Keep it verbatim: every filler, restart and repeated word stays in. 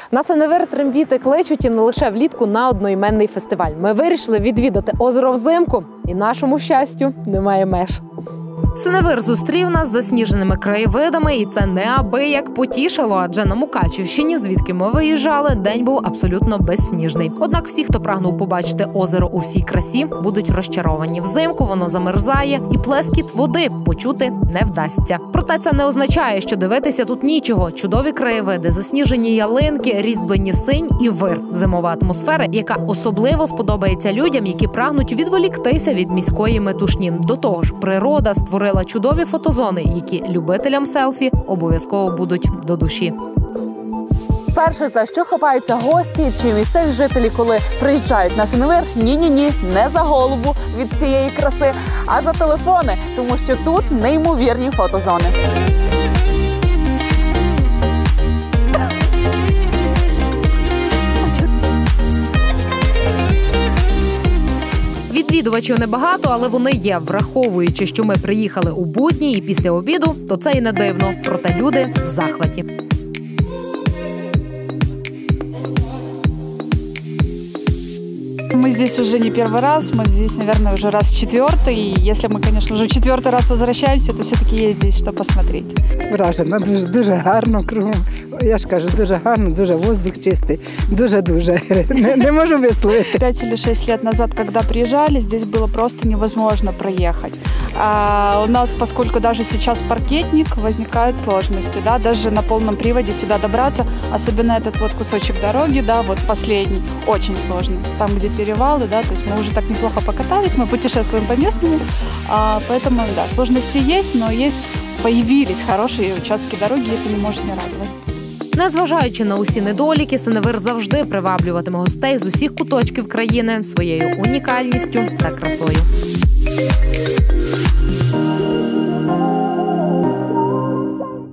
На Синевир трембіти кличуть і не лише влітку на одноіменний фестиваль. Ми вирішили відвідати озеро взимку, і нашому щастю немає меж. Синевир зустрів нас засніженими краєвидами, і це неабияк потішило, адже на Мукачівщині, звідки ми виїжджали, день був абсолютно безсніжний. Однак всі, хто прагнув побачити озеро у всій красі, будуть розчаровані. Взимку воно замерзає, і плескіт води почути не вдасться. Проте це не означає, що дивитися тут нічого. Чудові краєвиди, засніжені ялинки, різьблені синь і вир. Зимова атмосфера, яка особливо сподобається людям, які прагнуть відволіктися від міської метушні. До того ж, природа створила чудові фотозони, які любителям селфі обов'язково будуть до душі. Перше, за що хапаються гості чи місцеві жителі, коли приїжджають на Синевир, ні-ні-ні, не за голову від цієї краси, а за телефони, тому що тут неймовірні фотозони. Відвідувачів небагато, але вони є. Враховуючи, що ми приїхали у будні і після обіду, то це і не дивно. Проте люди в захваті. Мы здесь уже не первый раз, мы здесь, наверное, уже раз четвертый. И если мы, конечно, уже четвертый раз возвращаемся, то все-таки есть здесь что посмотреть. Вражена, дуже, дуже гарно кругом. Я ж кажу, дуже гарно, дуже воздух чистий, дуже-дуже. Не, не можу висловити. Пять или шесть лет назад, когда приезжали, здесь было просто невозможно проехать. А у нас, поскольку даже сейчас паркетник, возникают сложности, да, даже на полном приводе сюда добраться, особенно этот вот кусочек дороги, да, вот последний, очень сложно. Там, где перевалы, да, то есть мы уже так неплохо покатались, мы путешествуем по местному, а, поэтому, да, сложности есть, но есть, появились хорошие участки дороги, и это не может не радовать. Незважаючи на усі недоліки, Синевир завжди приваблюватиме гостей з усіх куточків країни своєю унікальністю та красою.